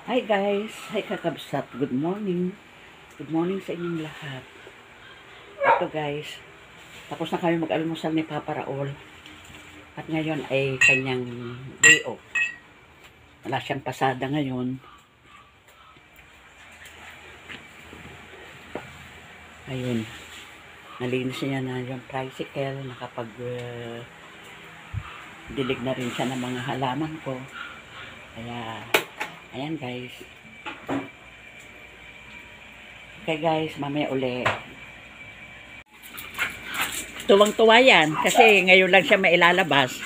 Hi guys! Hi kakabsat! Good morning! Good morning sa inyong lahat. Ito guys, tapos na kami mag-almusal ni Papa Raul. At ngayon ay kanyang day off. Wala siyang pasada ngayon. Ayun. Nalinis niya na yung tricycle. Nakapag dilig na rin siya ng mga halaman ko. Kaya ayan guys. Okay guys, mamaya uli. Tuwang-tuwa yan kasi ngayon lang siya mailalabas.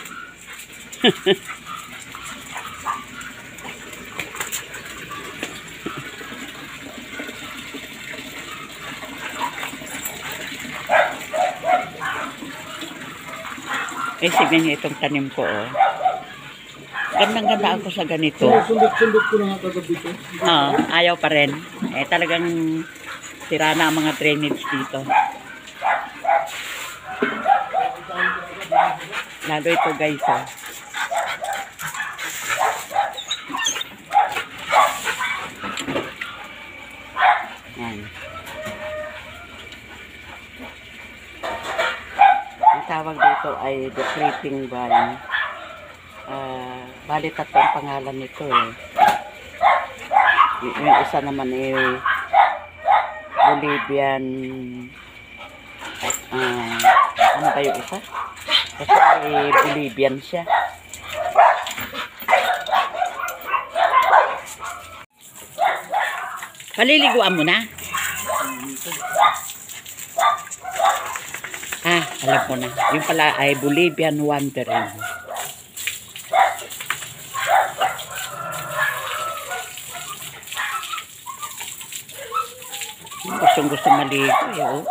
Eh, signan niyo itong tanim ko, oh. Gandang-ganda ako sa ganito. Sundot ko na nga kagabi ko. Ayaw pa rin. Eh, talagang sira na ang mga drainage dito. Lalo ito guys, oh. Yan. Ang tawag dito ay the creeping vine. Bali tatlo ang pangalan nito eh. Yung isa naman eh Bolivian ano ba yung isa? Kasi Bolivian siya. Paliliguan mo na? Alam ko na. Yung pala ay Bolivian Wandering. Gusto maligo eh, oh.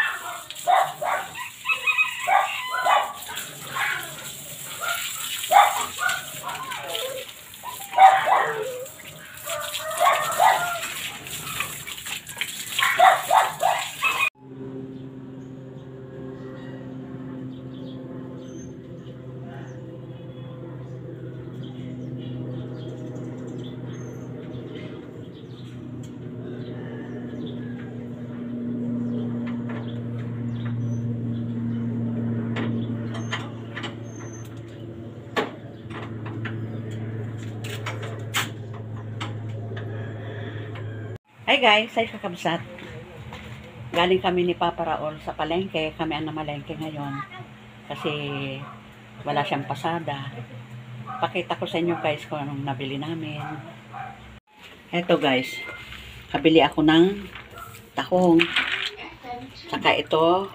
Hi guys, ay kakabsat. Galing kami ni Papa Raul sa palengke. Kami ang namalengke ngayon. Kasi wala siyang pasada. Pakita ko sa inyo guys kung anong nabili namin. Eto guys, kabili ako ng tahong. Saka ito,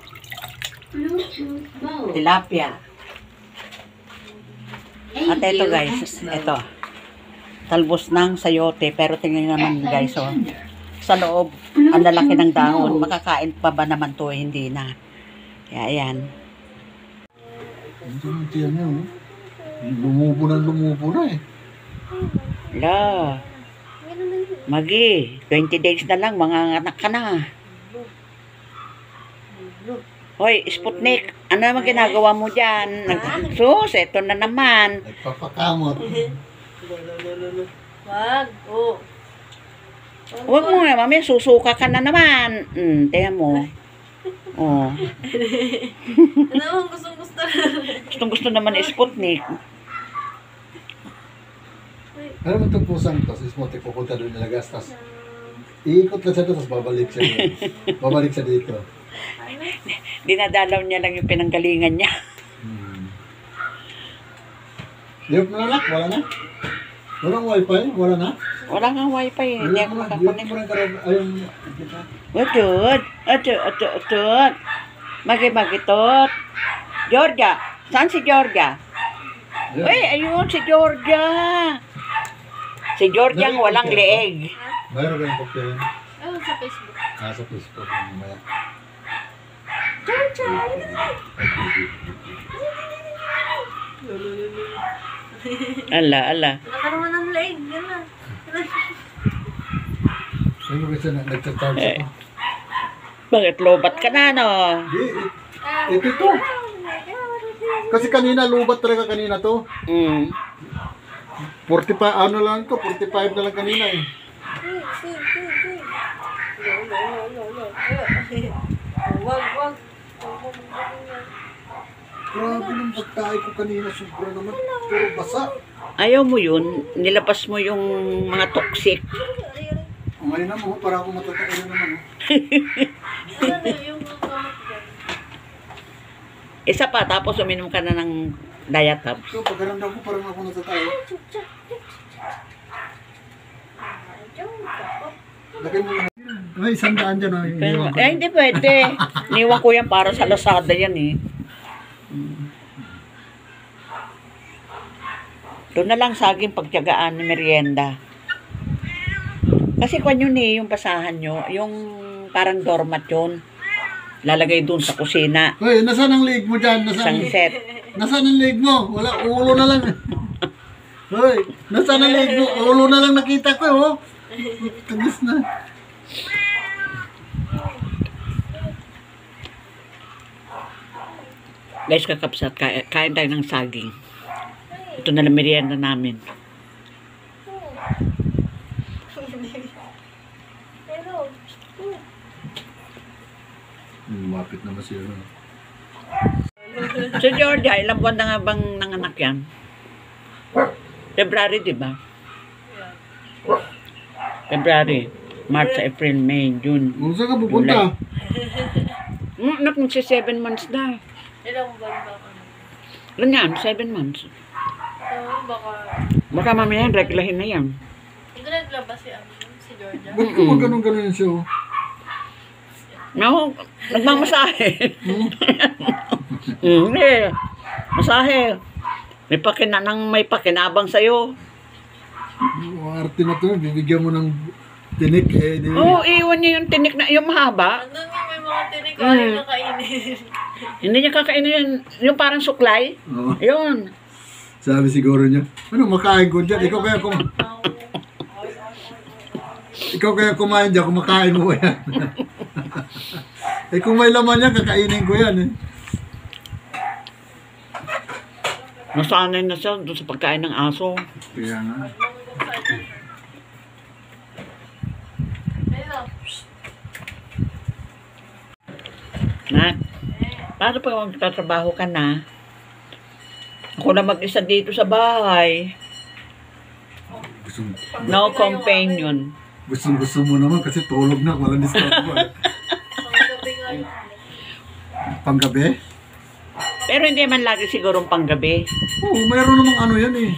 tilapia. At ito guys, ito. Talbos ng sayote. Pero tingnan naman guys, oh. Sa loob, ang lalaki ng dahon. Makakain pa ba naman to? Hindi na. Kaya ayan. Ito yung tiyan niya, oh. Lumubo na eh. Hala. Magi, 20 days na lang, mga anak ka na. Hoy, Sputnik, ano naman ginagawa mo dyan? Sus, eto na naman. Nagpapakamot. Wag, oh. Huwag mo nga, mami, susuka ka na naman. Tingnan mo. Oh. Ano naman gustong-gusto? Gustong-gusto naman ni Sputnik. Ano mo itong pusang to? Si Smotik pupunta doon nilagas. Tapos iikot lang siya doon. Tapos babalik siya doon. Babalik siya dito. Dinadalaw niya lang yung pinanggalingan niya. Yung nanak, wala na? Walang wifi? Wala na? Wala nga wifi eh. Hindi ako makakunik. Ayun. Utut. Utut. Magitot. Georgia. Saan si Georgia? Uy, ayun si Georgia. Si Georgia ang walang leeg. Mayroon ka ng kopya yun? Oh, sa Facebook. Sa Facebook. Mamaya. Georgia! Ala. Nakaroon ng leg, yun na. Ano ba siya nagtatawag ako? Bakit lobat ka na, no? Ito. Kasi kanina, lubat talaga kanina to. 45, ano lang to, 45 na lang kanina eh. Wag. Grabe ng pagkain ko kanina, sobra naman, puro basa. Ayaw mo yun, nilabas mo yung mga toxic. Ngayon na mo, para ako matatakin na naman. Ano yung mga kamot dyan? Isa pa, tapos uminom ka na ng Diatabs. So, pagkaramdam ko, parang ako natatayo. Lagyan mo na. Ay, 100 dyan. Oh, Pero, hindi pwede. Niwan ko yan para sa Lazada yan eh. Doon na lang saging pagtiyagaan ng merienda. Kasi kwan yun eh, yung basahan nyo, yung parang doormat yun. Lalagay doon sa kusina. Hoy, nasaan ang leg mo dyan? Isang set. Nasaan ang leg mo? Wala, ulo na lang. Hoy, nasaan ang leg mo? Ulo na lang nakita ko, oh. Tagis na. Guys, kakapsat, kain tayo ng saging. Ito na lang merienda namin. Lumapit naman siya. No? So, Georgia, ilang buwan na nga bang nanganak yan? February, di ba? February, March, April, May, June. Kung saan ka pupunta? Anak, magsi 7 months na. Ilang buwan ba ka? Ganyan, 7 months. Baka... Baka mamaya, reglahin na yan. Hindi naglabas si Georgia. Ba't ko ganun-ganun siya? Oh? No, nagmamasahe. Hindi. Masahe. May pakinabang sa'yo. Arte na to, bibigyan mo ng tinik eh. Oo, iwan niya yung tinik na, yung mahaba. Andun nga may mga tinik ko ayaw na kainin. Hindi niya kakainin yun. Yung parang suklay. Oo. Yun. Sabi siguro niya, ano makain ko dyan? Ikaw kaya kumain dyan, kumakain mo yan. Eh kung may laman yan, kakainin ko yan eh. Nasanay na siya doon sa pagkain ng aso. Kaya nga. Na, paano pag magtatrabaho ka na? Ako na mag-isa dito sa bahay. No companion. Gusto mo naman kasi tulog na, walang discount mo. Panggabi? Pero hindi man lagi sigurong panggabi. Oo, mayroon namang ano yan eh.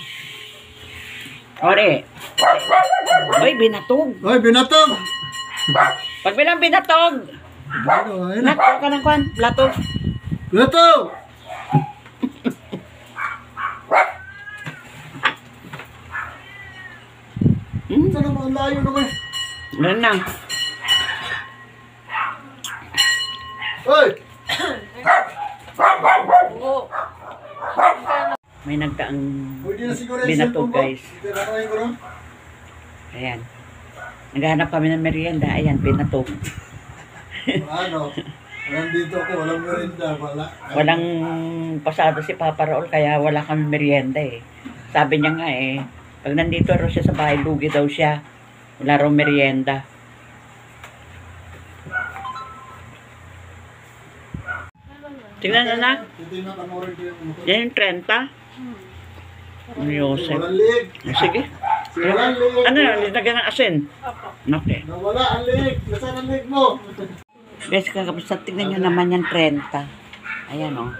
Ore. Oy, binatog. Ay, binatog! Pag bilang binatog. Ayun na. Nak, ka ng kwan, plato. Binatog! Ito naman, ang layo naman. Ano na? Hoy! Oo. May nagdaang Pwede na siguro yung binatog, cellphone ko. guys. Tinatawin ko rin. Ayan. Naghahanap kami ng merienda. Ayan, binatog. Ano? Nandito ako, walang merinda, wala. Walang pasado si Papa Raul, kaya wala kami merienda eh. Sabi niya nga eh, pag nandito raw siya sa bahay, lugi daw siya. Wala raw merienda. Tingnan na na. Titingnan, panoorin ko yung motor. Yan yung 30. Ano Yosef? Walang lig. Sige. Walang lig. Ano yun? Linagyan ng asin. Okay. Nawala ang lig. Nasaan ang lig mo? Guys, kakapasat, tignan nyo naman yan 30. Ayan o.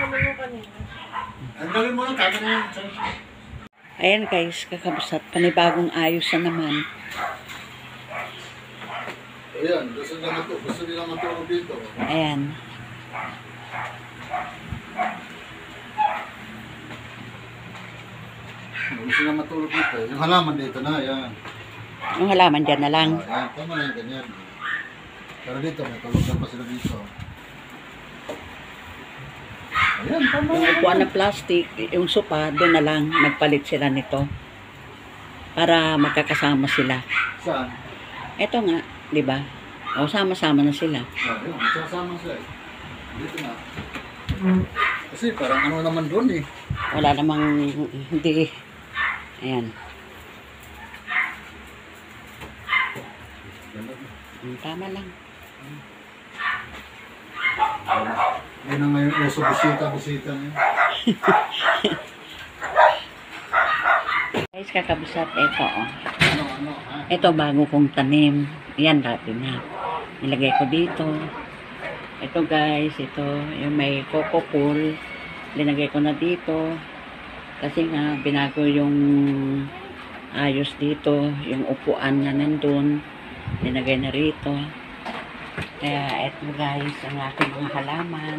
Ang gawin mo lang, kami na yun. Ayan guys, kakapasat, panibagong ayos na naman. Ayan, gusto nila matulog dito. Ayan. Gusto nila matulog dito. Yung halaman dito na, ayan. Yung halaman dyan na lang. Ayan, tama na yung ganyan. Pero dito, may tulog na pa sila dito. Ayan, tama Yung na. upuan na plastic, yung sopa, doon na lang, nagpalit sila nito. Para magkakasama sila. Saan? Eto nga, di ba? O, sama-sama na sila. Ayun, magsasama sila eh. Dito na. Kasi parang ano naman doon eh. Wala namang, hindi, Ayan. Tama lang. Yan na ngayon, uso bisita na yun. Guys, kakabsat, ito oh. Ano, ha? Ito bago kong tanim. Yan, dati na. Nilagay ko dito. Ito guys, ito yung may coco pool. Linagay ko na dito. Kasi nga, binago yung ayos dito. Yung upuan na nandun. Linagay na rito. Kaya ito guys, ang aking mga halaman.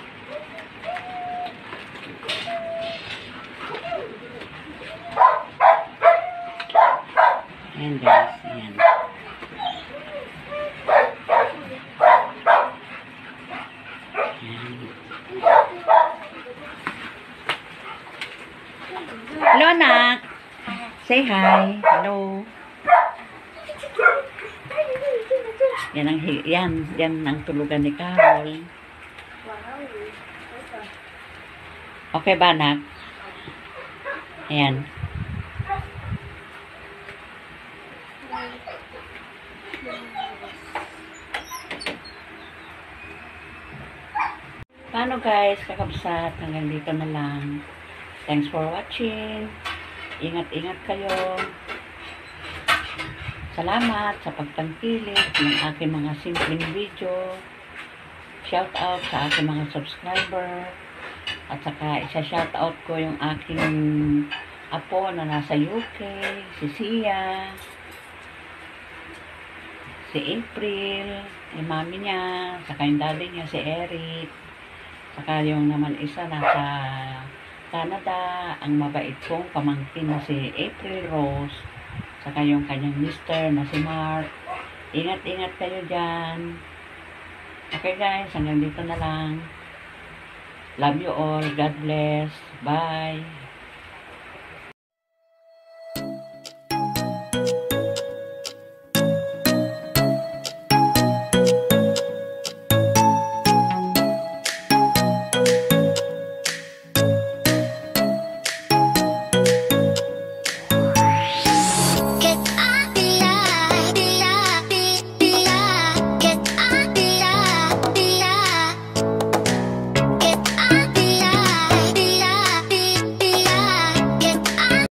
Ayan guys, ayan. Ayan. Hello anak! Say hi! Hello! Yan ang tulugan ni Carol. Okay ba anak? Ayan. Paano guys, kakabsat, hanggang dito na lang. Thanks for watching. Ingat-ingat kayo. Salamat sa pagtangkilik ng aking mga simpleng video. Shout out sa aking mga subscriber. At saka isa-shout out ko yung aking apo na nasa UK, si Sia, si April, yung mami niya, saka yung daddy niya, si Eric, saka yung naman isa nasa Canada, ang mabait kong pamangkin na si April Rose, saka yung kanyang mister na si Mark. Ingat-ingat kayo dyan. Okay guys, hanggang dito na lang. Love you all. God bless. Bye.